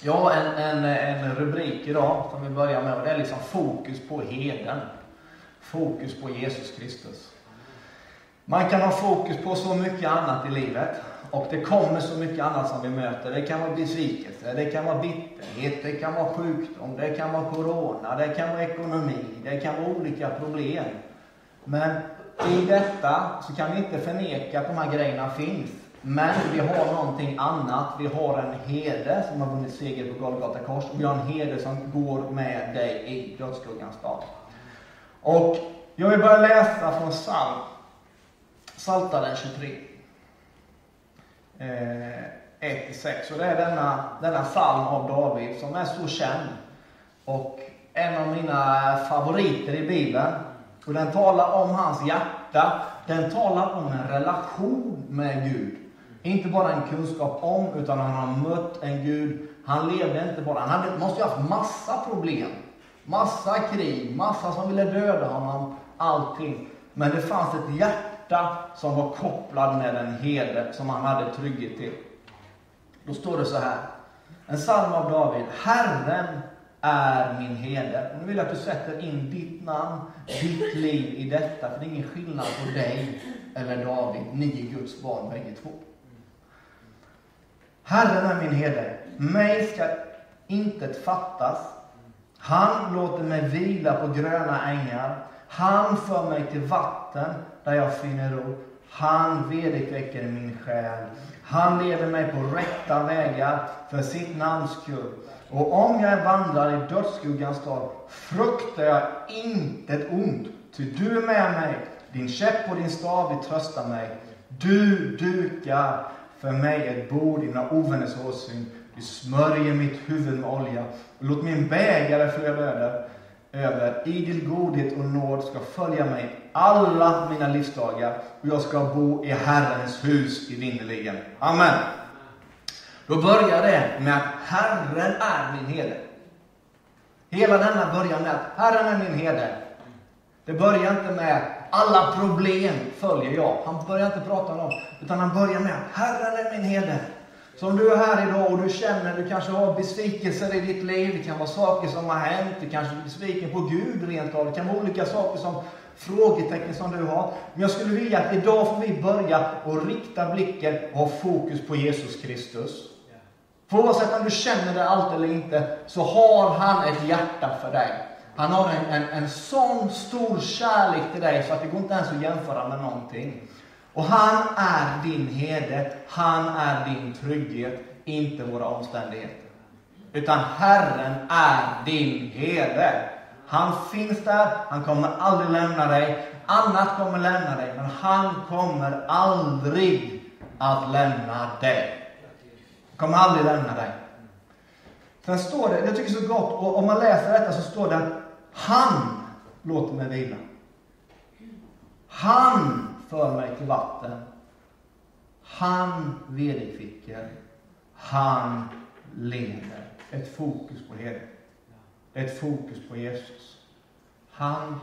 Ja, en rubrik idag som vi börjar med, och det är liksom fokus på heden. Fokus på Jesus Kristus. Man kan ha fokus på så mycket annat i livet, och det kommer så mycket annat som vi möter. Det kan vara besvikelse, det kan vara bitterhet, det kan vara sjukdom, det kan vara corona, det kan vara ekonomi, det kan vara olika problem. Men i detta så kan vi inte förneka att de här grejerna finns. Men vi har någonting annat. Vi har en herde som har vunnit seger på Golgata kors. Och vi har en herde som går med dig i dödsskuggans dag. Och jag vill börja läsa från Psaltaren 23. 1-6. Och det är denna psalm av David som är så känd. Och en av mina favoriter i Bibeln. Och den talar om hans hjärta. Den talar om en relation med Gud. Inte bara en kunskap om, utan han har mött en Gud. Han levde inte bara. Han måste ju haft massa problem. Massa krig. Massa som ville döda honom. Allting. Men det fanns ett hjärta som var kopplad med en herde som han hade trygghet till. Då står det så här. En psalm av David. Herren är min herde. Och nu vill jag att du sätter in ditt namn, ditt liv i detta. För det är ingen skillnad på dig eller David. Ni är Guds barn bägge två. Herren är min herde. Mig ska intet fattas. Han låter mig vila på gröna ängar. Han för mig till vatten där jag finner ro. Han vederkväcker min själ. Han leder mig på rätta vägar för sitt namns skull. Och om jag vandrar i dödsskuggans dal fruktar jag intet ont. Ty du är med mig. Din käpp och din stav vill trösta mig. Du dukar för mig ett bord i dina ovänners åsyn. Du smörjer mitt huvud med olja. Och låt min bägare flöda över. Idel godhet och nåd ska följa mig alla mina livsdagar. Och jag ska bo i Herrens hus i vinterligen. Amen. Då börjar det med att Herren är min herde. Hela denna börjar med att Herren är min herde. Det börjar inte med alla problem följer jag. Han börjar inte prata om dem. Utan han börjar med att Herren är min herde. Så om du är här idag och du känner, du kanske har besvikelser i ditt liv. Det kan vara saker som har hänt. Du kanske är besviken på Gud rent av. Det kan vara olika saker som frågetecken som du har. Men jag skulle vilja att idag får vi börja och rikta blicken och ha fokus på Jesus Kristus. För oavsett om du känner det allt eller inte, så har han ett hjärta för dig. Han har en sån stor kärlek till dig så att det går inte ens att jämföra med någonting. Och han är din herde, han är din trygghet, inte våra omständigheter. Utan Herren är din herde. Han finns där, han kommer aldrig lämna dig. Annat kommer lämna dig, men han kommer aldrig att lämna dig. Han kommer aldrig lämna dig. Sen står det, jag tycker det är så gott, och om man läser detta så står det att han låter mig vila. Han för mig till vatten. Han vederkvicker. Han leder. Ett fokus på herden. Ett fokus på Jesus. Han.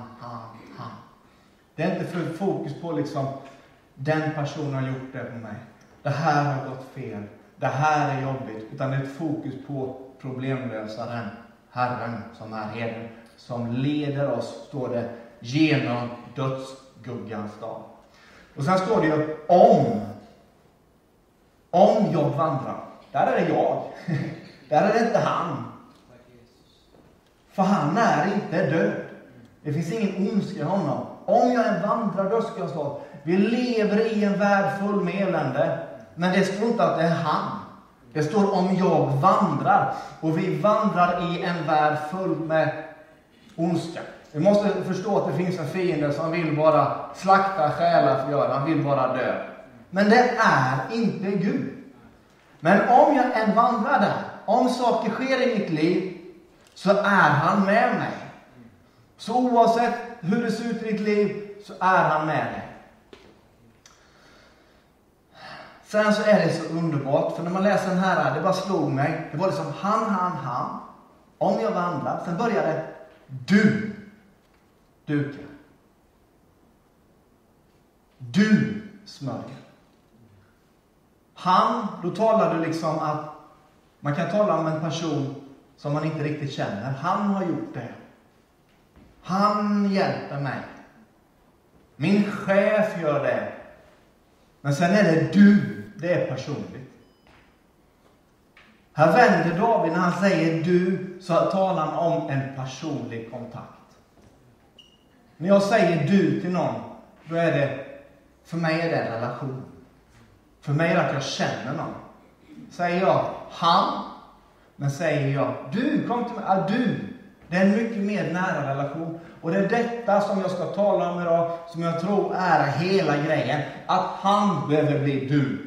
Det är inte för fokus på liksom den personen har gjort det på mig. Det här har gått fel. Det här är jobbigt. Utan det är ett fokus på problemlösaren. Herren som är herden. Som leder oss, står det, genom dödsskuggans dag. Och sen står det ju om jag vandrar. Där är det jag. Där är det inte han. För han är inte död. Det finns ingen ondska i honom. Om jag vandrar dödsskuggans dag. Vi lever i en värld full med elände. Men det står inte att det är han. Det står om jag vandrar. Och vi vandrar i en värld full med ondska. Vi måste förstå att det finns en fiende som vill bara slakta själar för göra. Han vill bara dö. Men det är inte Gud. Men om jag än vandrar där. Om saker sker i mitt liv. Så är han med mig. Så oavsett hur det ser ut i ditt liv. Så är han med dig. Sen så är det så underbart. För när man läser den här. Det bara slog mig. Det var liksom han. Om jag vandrar. Sen börjar det. Du dukar. Du smörjer. Han, då talar du liksom att Man kan tala om en person som man inte riktigt känner. Han har gjort det. Han hjälper mig. Min chef gör det. Men sen är det du. Det är personligt. Här vänder David när han säger du, så talar han om en personlig kontakt. När jag säger du till någon, då är det, för mig är det en relation. För mig är det att jag känner någon. Säger jag han, men säger jag du, kom till mig, du. Det är en mycket mer nära relation. Och det är detta som jag ska tala om idag, som jag tror är hela grejen. Att han behöver bli du.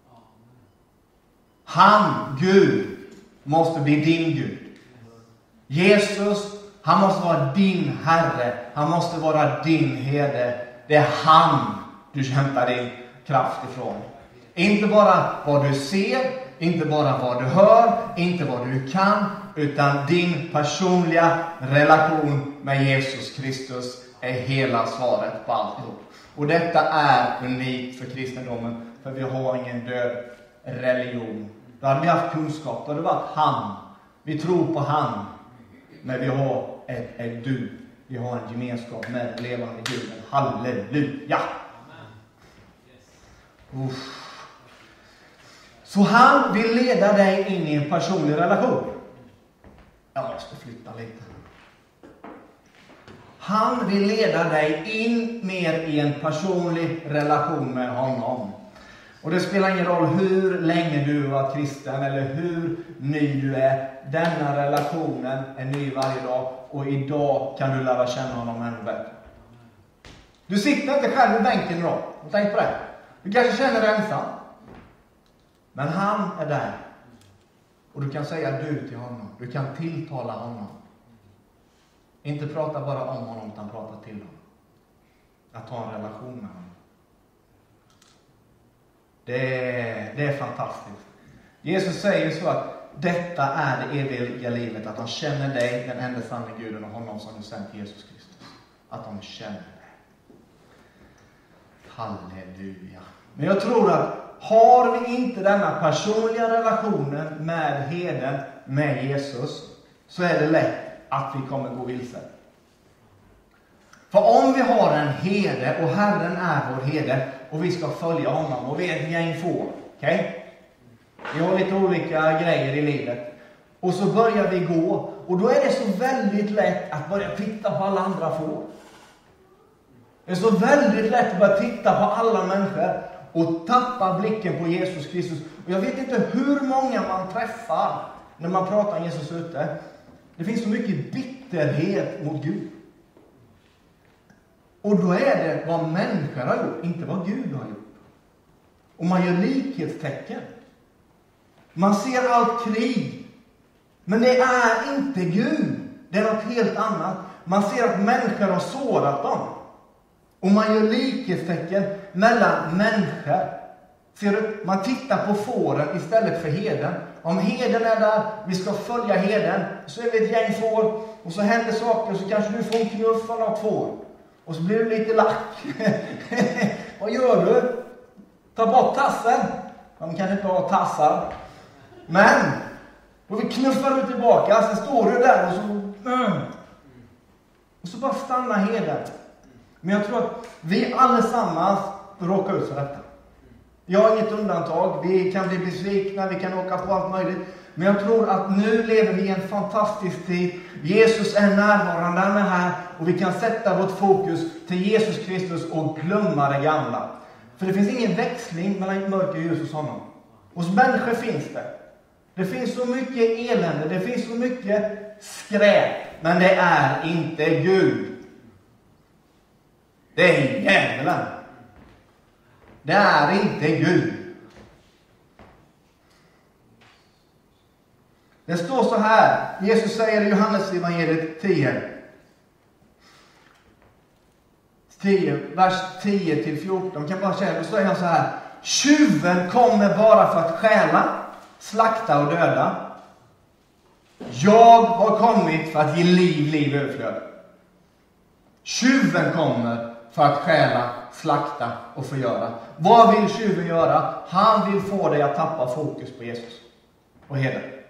Han, Gud, måste bli din Gud. Jesus, han måste vara din Herre. Han måste vara din herde. Det är han du hämtar din kraft ifrån. Inte bara vad du ser, inte bara vad du hör, inte vad du kan, utan din personliga relation med Jesus Kristus är hela svaret på alltihop. Och detta är unikt för kristendomen, för vi har ingen död religion. Då hade vi haft kunskap, då hade det varit han. Vi tror på han, men vi har ett du. Vi har en gemenskap med levande Guden. Halleluja! Så han vill leda dig in i en personlig relation. Jag måste flytta lite. Han vill leda dig in mer i en personlig relation med honom. Och det spelar ingen roll hur länge du har varit kristen eller hur ny du är. Denna relationen är ny varje dag. Och idag kan du lära känna honom ännu bättre. Du sitter inte själv i bänken idag. Tänk på det. Du kanske känner dig ensam. Men han är där. Och du kan säga du till honom. Du kan tilltala honom. Inte prata bara om honom, utan prata till honom. Att ha en relation med honom. Det är fantastiskt. Jesus säger så att detta är det eviga livet. Att de känner dig, den enda sanna Guden, och honom som du sänt Jesus Kristus. Att de känner dig. Halleluja. Men jag tror att har vi inte denna personliga relationen med herden, med Jesus, så är det lätt att vi kommer gå vilse. För om vi har en herde och Herren är vår herde och vi ska följa honom och vi är ett gäng får, okej? Vi har lite olika grejer i livet. Och så börjar vi gå och då är det så väldigt lätt att börja titta på alla andra får. Det är så väldigt lätt att börja titta på alla människor och tappa blicken på Jesus Kristus. Och jag vet inte hur många man träffar när man pratar om Jesus ute. Det finns så mycket bitterhet mot Gud. Och då är det vad människor har gjort, inte vad Gud har gjort. Och man gör likhetstecken. Man ser allt krig. Men det är inte Gud. Det är något helt annat. Man ser att människor har sårat dem. Och man gör likhetstecken mellan människor. Ser du? Man tittar på fåren istället för herden. Om herden är där, vi ska följa herden, så är vi ett gäng får. Och så händer saker, så kanske du får en knuff av något får. Och så blir du lite lack. Vad gör du? Ta bort tassen. Man kan inte ha tassar. Men då vi knuffar du tillbaka, så står du där och så bara stannar herden. Men jag tror att vi allesammans råkar ut för detta. Jag har inget undantag. Vi kan bli besvikna, vi kan åka på allt möjligt. Men jag tror att nu lever vi i en fantastisk tid. Jesus är närvarande, han är här. Och vi kan sätta vårt fokus till Jesus Kristus och glömma det gamla. För det finns ingen växling mellan mörker och ljus hos honom. Hos människor finns det. Det finns så mycket elände, det finns så mycket skräp. Men det är inte Gud. Det är djävulen. Det är inte Gud. Det står så här. Jesus säger i Johannes evangeliet 10, vers 10-14. Kan bara säga, då säger han så här. Tjuven kommer bara för att stjäla, slakta och döda. Jag har kommit för att ge liv överflöd. Tjuven kommer för att stjäla, slakta och förgöra. Vad vill tjuven göra? Han vill få dig att tappa fokus på Jesus och herden.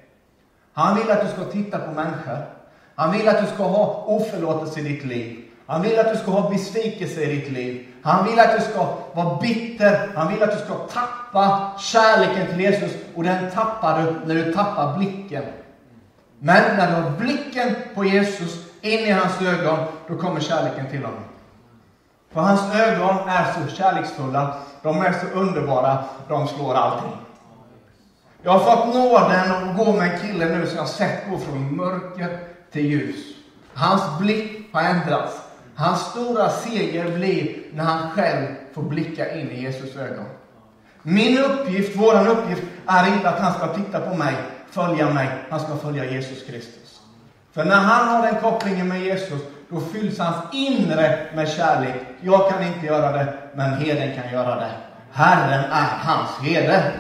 Han vill att du ska titta på människor. Han vill att du ska ha oförlåtelse i ditt liv. Han vill att du ska ha besvikelse i ditt liv. Han vill att du ska vara bitter. Han vill att du ska tappa kärleken till Jesus. Och den tappar du när du tappar blicken. Men när du har blicken på Jesus in i hans ögon, då kommer kärleken till honom. För hans ögon är så kärleksfulla. De är så underbara. De slår allting. Jag har fått nåden att gå med en kille nu som jag har sett gå från mörker till ljus. Hans blick har ändrats. Hans stora seger blir när han själv får blicka in i Jesus ögon. Min uppgift, våran uppgift, är inte att han ska titta på mig, följa mig. Han ska följa Jesus Kristus. För när han har den kopplingen med Jesus, då fylls hans inre med kärlek. Jag kan inte göra det, men herden kan göra det. Herren är hans herde.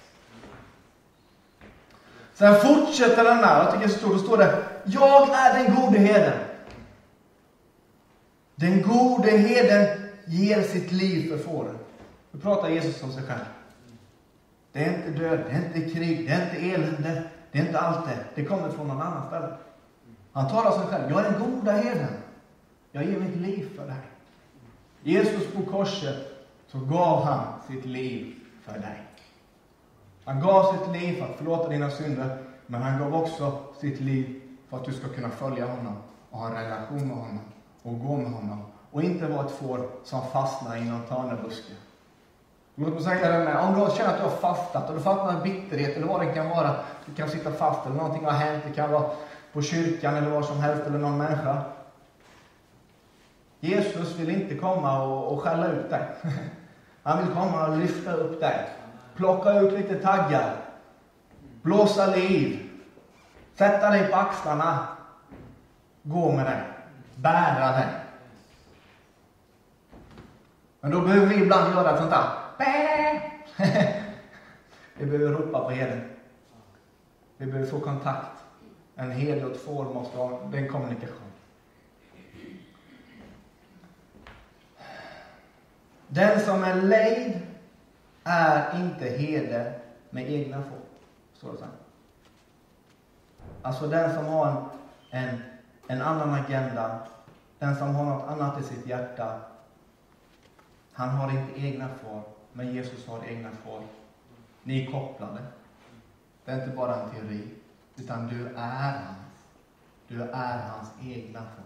Sen fortsätter den där, jag tycker det står det: jag är den gode herden. Den gode herden ger sitt liv för fåren. Nu pratar Jesus om sig själv. Det är inte död, det är inte krig, det är inte elände, det är inte allt det. Det kommer från någon annan ställe. Han talar om sig själv: jag är den goda herden. Jag ger mitt liv för dig. Jesus på korset, så gav han sitt liv för dig. Han gav sitt liv för att förlåta dina synder. Men han gav också sitt liv för att du ska kunna följa honom och ha en relation med honom och gå med honom. Och inte vara ett får som fastnar i någon törnebuske. Låt mig säga det med: om du känner att du har fastat och du fastnar i bitterhet eller vad det kan vara. Du kan sitta fast eller någonting har hänt. Det kan vara på kyrkan eller vad som helst eller någon människa. Jesus vill inte komma och skälla ut dig. Han vill komma och lyfta upp dig. Plocka ut lite taggar. Blåsa liv. Sätta dig på axlarna. Gå med dig. Bära dig. Men då behöver vi ibland göra ett sånt där. Vi behöver ropa på herden. Vi behöver få kontakt. En herde och ett får måste ha den kommunikation. Den som är lejd är inte herde med egna får. Står det så här. Alltså den som har en annan agenda. Den som har något annat i sitt hjärta. Han har inte egna får. Men Jesus har egna får. Ni är kopplade. Det är inte bara en teori. Utan du är hans. Du är hans egna får.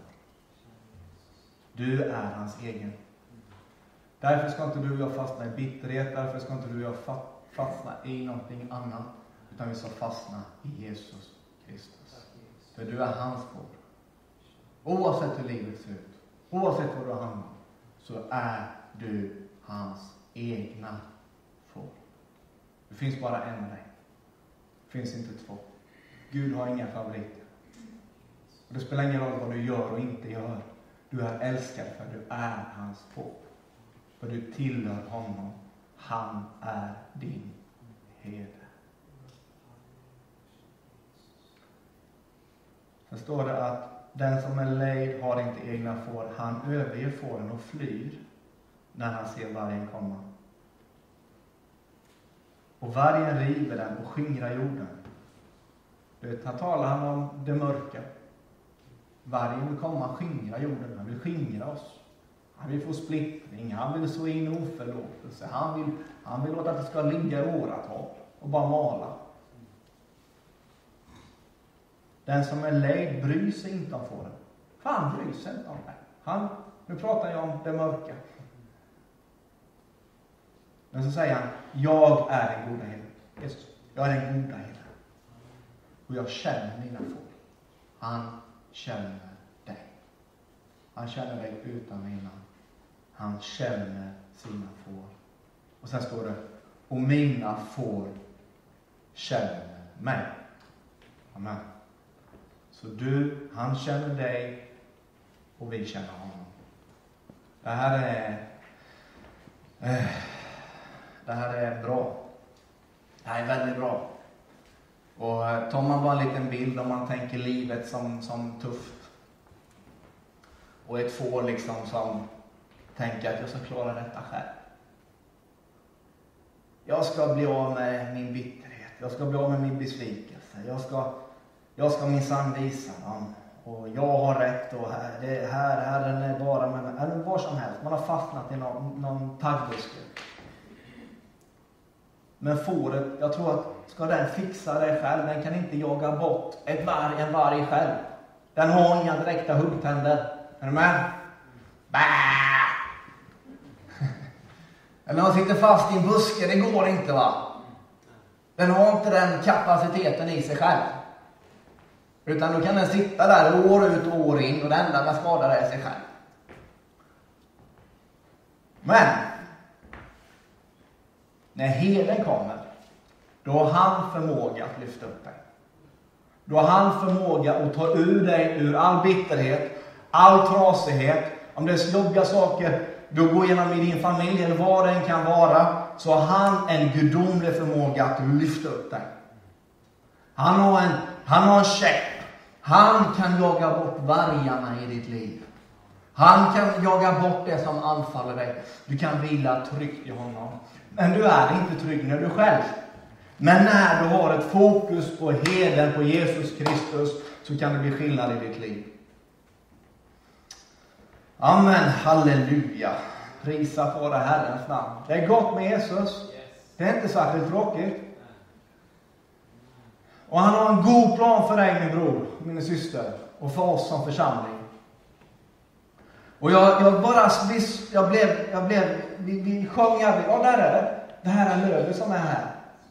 Du är hans egen. Därför ska inte du och jag fastna i bitterhet. Därför ska inte du och jag fastna i någonting annat. Utan vi ska fastna i Jesus Kristus. För du är hans får. Oavsett hur livet ser ut. Oavsett vad du hamnar. Så är du hans egna får. Det finns bara en dig. Det finns inte två. Gud har inga favoriter. Och det spelar ingen roll vad du gör och inte gör. Du är älskad för du är hans får. För du tillhör honom. Han är din herde. Sen står det att den som är lejd har inte egna får. Han överger fåren och flyr när han ser vargen komma. Och vargen river den och skingrar jorden. Här talar han om det mörka. Vargen vill komma och skingra jorden. Han vill skingra oss. Han vill få splittring. Han vill så in oförlåtelse. Han vill låta att det ska ligga i åratal och bara mala. Den som är lejd bryr sig inte om fåren. För han bryr sig inte om det. Nu pratar jag om det mörka. Men så säger han: jag är den goda herden. Jesus, jag är den goda herden. Och jag känner mina får. Han känner dig. Han känner dig utan innan. Han känner sina får. Och sen står det: och mina får känner mig. Amen. Så han känner dig och vi känner honom. Det här är bra. Det här är väldigt bra. Och tar man bara en liten bild om man tänker livet som tufft. Och ett får liksom som tänker att jag ska klara detta själv. Jag ska bli av med min bitterhet. Jag ska bli av med min besvikelse. jag ska minsann visa dem. Och jag har rätt och Herren är bara med mig. Eller var som helst. Man har fastnat i någon taggbuske. Men fåret, jag tror att ska den fixa det själv, den kan inte jaga bort en varg själv. Den har inga direkta huggtänder. Är du med? Bäh! Eller man sitter fast i en buske, det går inte va? Den har inte den kapaciteten i sig själv. Utan då kan den sitta där år ut och år in och det enda den skadar är sig själv. Men när herden kommer, då har han förmåga att lyfta upp dig. Då har han förmåga att ta ur dig ur all bitterhet, all trasighet. Om det är jobbiga saker du går igenom i din familj eller vad den kan vara, så har han en gudomlig förmåga att lyfta upp dig. Han har en käpp. Han kan jaga bort vargarna i ditt liv. Han kan jaga bort det som anfaller dig. Du kan vila tryggt i honom. Men du är inte trygg när du själv. Men när du har ett fokus på herden, på Jesus Kristus, så kan det bli skillnad i ditt liv. Amen, halleluja. Prisa på det Herrens namn. Det är gott med Jesus. Det är inte särskilt tråkigt. Och han har en god plan för dig, min bror, min syster, och för oss som församling. Och vi sjöng här, ja där är det. Det här är lövet som är här.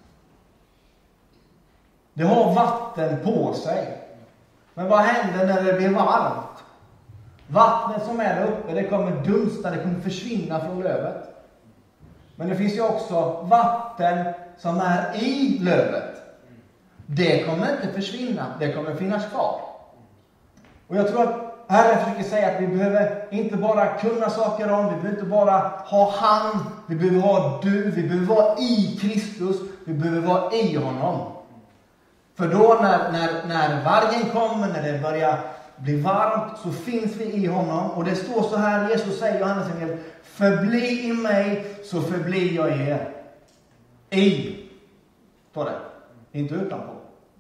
Det har vatten på sig. Men vad händer när det blir varmt? Vattnet som är där uppe, det kommer dunsta, det kommer försvinna från lövet. Men det finns ju också vatten som är i lövet. Det kommer inte försvinna, det kommer finnas kvar. Och jag tror att Herren försöker säga att vi behöver inte bara kunna saker om, vi behöver inte bara ha han, vi behöver ha du, vi behöver vara i Kristus, vi behöver vara i honom. För då när vargen kommer, när det börjar bli varmt, så finns vi i honom. Och det står så här, Jesus säger i Johannes evangeliet: förbli i mig, så förblir jag i er. I, står det, inte utanpå.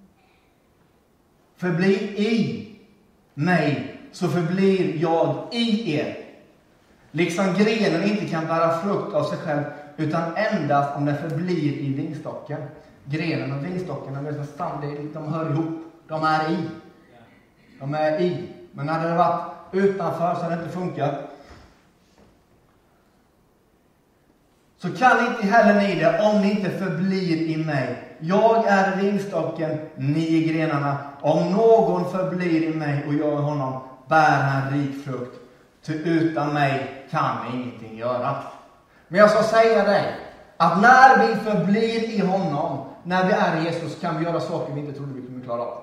Förbli i mig, så förblir jag i er. Liksom grenen inte kan bära frukt av sig själv, utan endast om den förblir i vinstocken. Grenen och vinstocken, de hör ihop. De är i. De är i. Men när det varit utanför så har det inte funkat. Så kan inte heller ni det om ni inte förblir i mig. Jag är vinstocken, ni är grenarna. Om någon förblir i mig och jag i honom, bär han rik frukt. Ty utan mig kan ingenting göra. Men jag ska säga dig att när vi förblir i honom, när vi är i Jesus, kan vi göra saker vi inte trodde vi kunde klara av.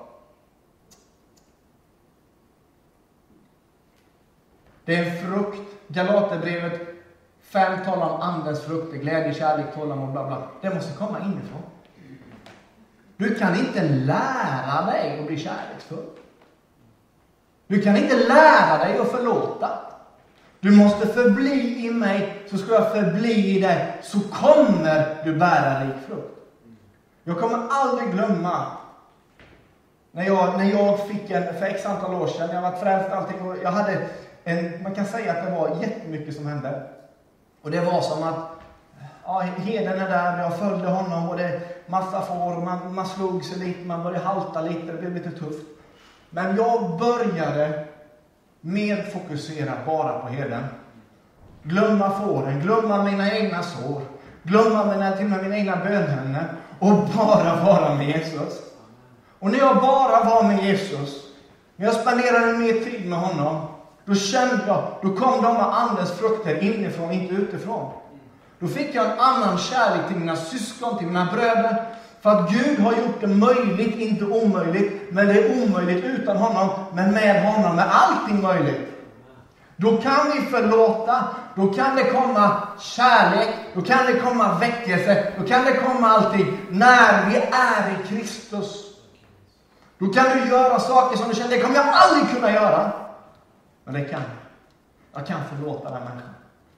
Det är en frukt. Galaterbrevet 5 talar om andens frukter. Glädje, kärlek, tålamod, bla bla. Det måste komma inifrån. Du kan inte lära dig att bli kärleksfull. Du kan inte lära dig att förlåta. Du måste förbli i mig, så ska jag förbli i dig, så kommer du bära rik frukt. Jag kommer aldrig glömma när jag fick för x antal år sedan, jag var frälst allting, och jag hade man kan säga att det var jättemycket som hände. Och det var som att herden är där, jag följde honom och det massa får, man slog sig lite, man började halta lite, det blev lite tufft. Men jag började mer fokusera bara på herden. Glömma fåren, glömma mina egna sår, glömma mina egna bönämnen och bara vara med Jesus. Och när jag bara var med Jesus, när jag spenderade mer tid med honom, då kände jag, då kom de med andens frukter inifrån, inte utifrån. Då fick jag en annan kärlek till mina syskon, till mina bröder. För att Gud har gjort det möjligt, inte omöjligt. Men det är omöjligt utan honom, men med honom är allting möjligt. Då kan vi förlåta, då kan det komma kärlek, då kan det komma väckelse, då kan det komma allting när vi är i Kristus. Då kan du göra saker som du känner, det kommer jag aldrig kunna göra. Men det kan jag. Jag kan förlåta den människan.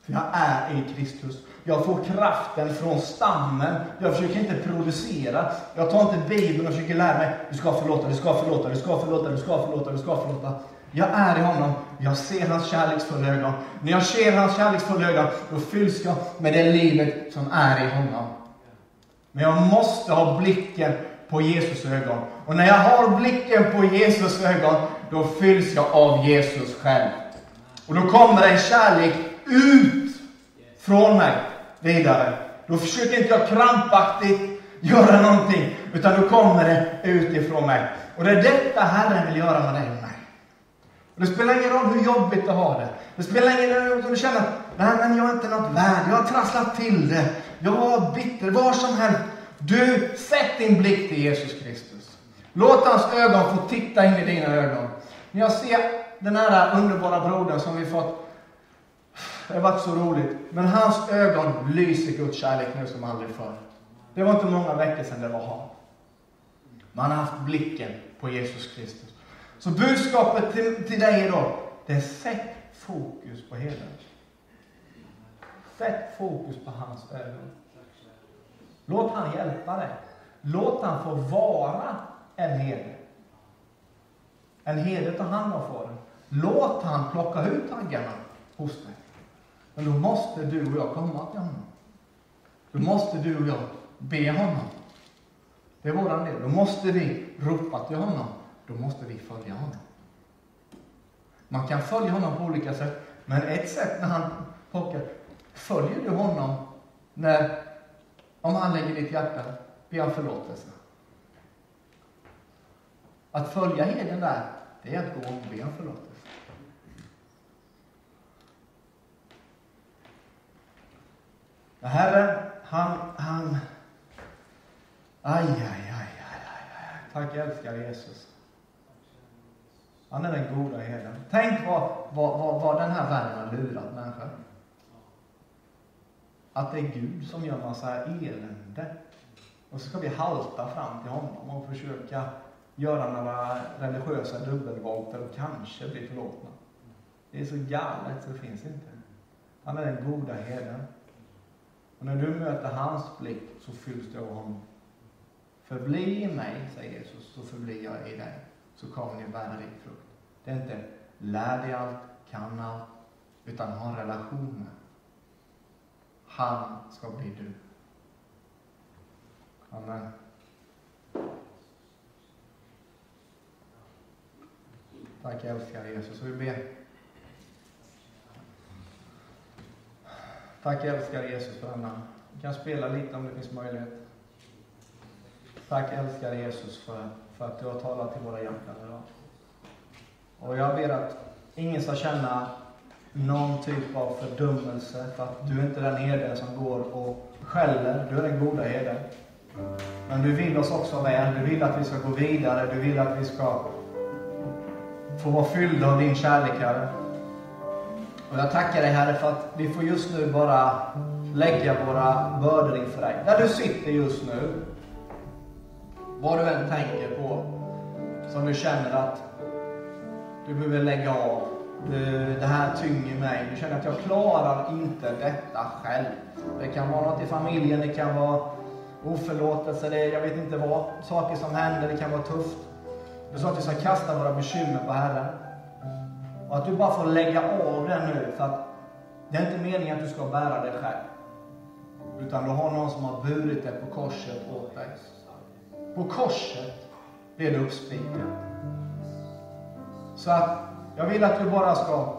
För jag är i Kristus. Jag får kraften från stammen. Jag försöker inte producera. Jag tar inte Bibeln och försöker lära mig. Du ska förlåta, du ska förlåta, du ska förlåta, du ska förlåta, du ska förlåta. Jag är i honom. Jag ser hans kärleksfulla ögon. När jag ser hans kärleksfulla ögon, då fylls jag med det livet som är i honom. Men jag måste ha blicken på Jesus ögon. Och när jag har blicken på Jesus ögon, då fylls jag av Jesus själv. Och då kommer en kärlek ut från mig vidare. Då försöker inte jag krampaktigt göra någonting, utan då kommer det ut ifrån mig. Och det är detta Herren vill göra med dig och mig. Och det spelar ingen roll hur jobbigt du har det. Det spelar ingen roll om du känner att nej, men jag är inte något värd. Jag har trasslat till det. Jag var bitter, vad som helst. Du, sätt din blick till Jesus Kristus. Låt hans ögon få titta in i dina ögon. När jag ser den här underbara brodern som vi fått, det har varit så roligt. Men hans ögon lyser Guds kärlek nu som aldrig förr. Det var inte många veckor sedan det var han. Man har haft blicken på Jesus Kristus. Så budskapet till dig idag, det är sätt fokus på heden. Sätt fokus på hans ögon. Låt han hjälpa dig. Låt han få vara en herde. En herde tar hand om fåren. Låt han plocka ut taggarna hos dig. Men då måste du och jag komma till honom. Då måste du och jag be honom. Det är våran del. Då måste vi ropa till honom. Då måste vi följa honom. Man kan följa honom på olika sätt. Men ett sätt när han plockar. Följer du honom om han lägger ditt hjärta, be om förlåtelse. Att följa heden där, det är att gå och be om förlåtelse. Herren, han aj. Tack älskar Jesus. Han är den goda herden. Tänk vad den här världen har lurat människor. Att det är Gud som gör massa elände. Och så ska vi halta fram till honom och försöka göra några religiösa dubbelvolter och kanske bli förlåtna. Det är så galet så det finns inte. Han är den goda herden. Och när du möter hans blick så fylls du av honom. Förbli i mig, säger Jesus, så förblir jag i dig. Så kommer ni bära rik frukt. Det är inte lär dig allt, kan allt, utan ha en relation med. Han ska bli du. Amen. Tack älskar Jesus. Vi ber. Tack älskar Jesus för denna. Vi kan spela lite om det finns möjlighet. Tack älskar Jesus för att du har talat till våra hjärtan idag. Och jag ber att ingen ska känna någon typ av fördömelse för att du är inte den herden som går och skäller. Du är den goda herden. Men du vill oss också väl. Du vill att vi ska gå vidare. Du vill att vi ska få vara fyllda av din kärlek, Herre. Och jag tackar dig, Herre, för att vi får just nu bara lägga våra bördor inför dig. Där du sitter just nu. Vad du än tänker på. Som du känner att du behöver lägga av. Det här tynger mig. Du känner att jag klarar inte detta själv. Det kan vara något i familjen. Det kan vara oförlåtelse. Jag vet inte vad. Saker som händer. Det kan vara tufft. Du sa att vi ska kasta våra bekymmer på Herren. Och att du bara får lägga av den nu. För att det är inte meningen att du ska bära det själv. Utan du har någon som har burit det på korset åt dig. På korset blir du uppspikad. Så att jag vill att du bara ska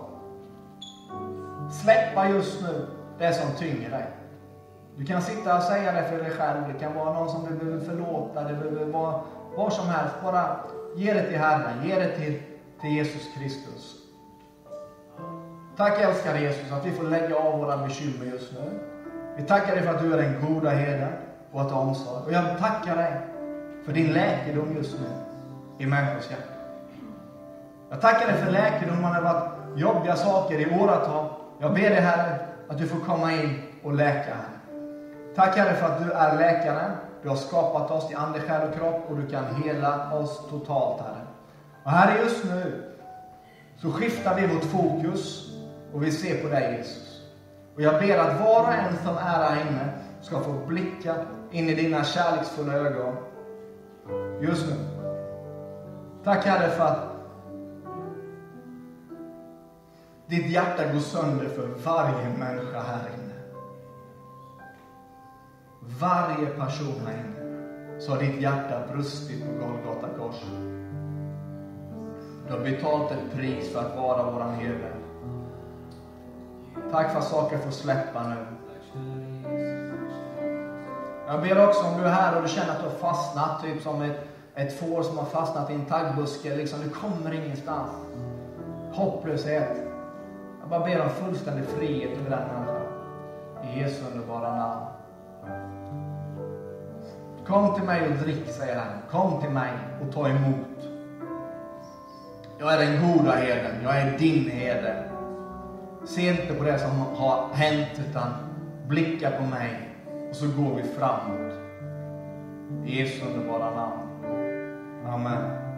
släppa just nu det som tynger dig. Du kan sitta och säga det för dig själv. Det kan vara någon som du behöver förlåta. Det behöver vara vad som helst. Bara ge det till Herren. Ge det till Jesus Kristus. Tack älskar Jesus att vi får lägga av våra bekymmer just nu. Vi tackar dig för att du är den goda herden och att omsorg. Och jag tackar dig för din läkedom just nu i människors hjärta. Jag tackar dig för läkedom. Man har varit jobbiga saker i åratal. Jag ber dig, Herre, att du får komma in och läka här. Tack, Herre, för att du är läkaren. Du har skapat oss i ande, själ och kropp och du kan hela oss totalt, Herre. Och Herre, just nu så skiftar vi vårt fokus och vi ser på dig, Jesus. Och jag ber att var och en som är här inne ska få blicka in i dina kärleksfulla ögon just nu. Tack Herre för att ditt hjärta går sönder för varje människa här inne. Varje person här inne. Så har ditt hjärta brustit på Golgata kors. Du har betalt ett pris för att vara våran herde. Tack för att saker får släppa nu. Jag ber också om du är här och du känner att du har fastnat. Typ som ett får som har fastnat i en taggbuske. Liksom, du kommer ingenstans. Hopplöshet. Jag bara ber om fullständig frihet över den människan. I Jesu underbara namn. Kom till mig och drick, säger han. Kom till mig och ta emot. Jag är den goda herden. Jag är din herde. Se inte på det som har hänt, utan blicka på mig. Och så går vi framåt. I Jesu underbara namn. Amen.